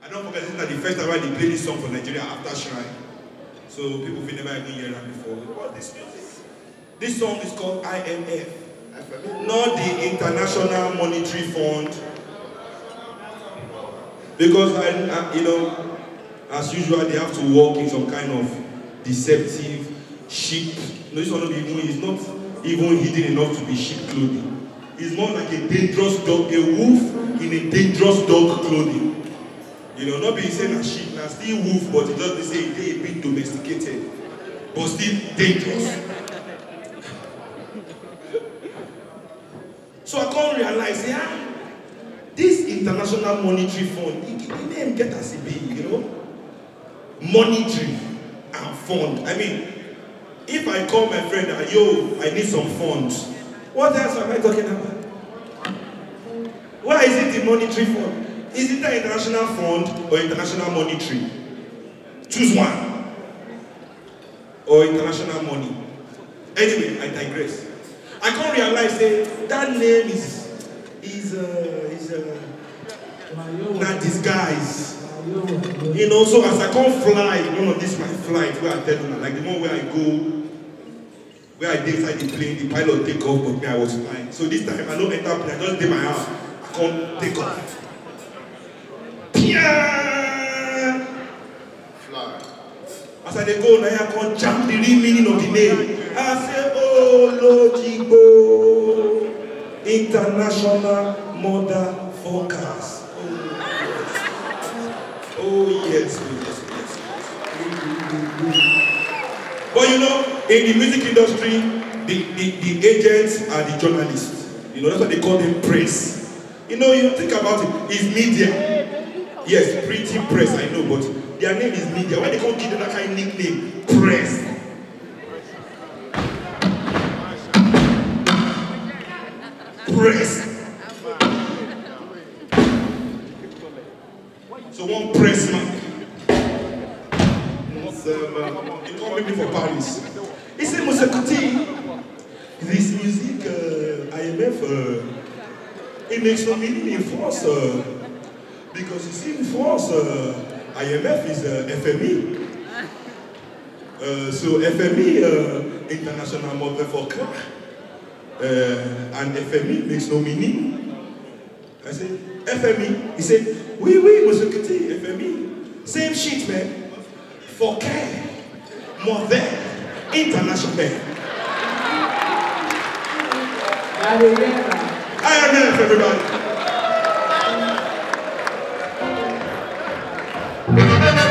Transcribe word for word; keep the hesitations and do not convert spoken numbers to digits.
I don't forget, this is not the first time I play this song for Nigeria after Shrine. So people will never even hear that before. What is this music? This song is called I M F. Not the International Monetary Fund. Because, I, I, you know, as usual, they have to work in some kind of deceptive, sheep. No, this one not even, is not even hidden enough to be sheep clothing. It's more like a dangerous dog, a wolf in a dangerous dog clothing. You know, not being saying a sheep, now still wolf, but it doesn't say they a bit domesticated, but still dangerous. So I can't realize, yeah, this International Monetary Fund, the name get as it be, you know, monetary and fund. I mean, if I call my friend and yo, I need some funds, what else am I talking about? Why is it the monetary fund? Is it the international fund or international monetary? Choose one. Or international money. Anyway, I digress. I can't realize that that name is is uh, is uh, not disguise. You know, so as I can't fly, you know, this is my flight where I tell you, like the one where I go, where I did inside the plane, the pilot take off, but me I was flying. So this time I don't enter plane, I just did my house. I can't take off. Yeah. Fly. As I dey go, now I can't jump the real meaning of the name. I say, oh, Logico, International Motherfuckers. Oh, oh yes, yes, yes, yes. But you know, in the music industry, the, the, the agents are the journalists. You know, that's what they call them press. You know, you think about it, it's media. Yes, pretty press, I know, but their name is media. Why they can't give them that kind of nickname? Press. Press. So one press man. Um, he called me for Paris. He said, Monsieur Kuti, this music, uh, I M F, uh, it makes no meaning in France. Uh, because you see, in France, uh, I M F is uh, F M I. Uh, so F M I, uh, International Motherfucker, uh, and F M I makes no meaning. I said, F M I? He said, oui, oui, Monsieur Kuti, F M I. Same shit, man. For care, more than international man. I M F, everybody.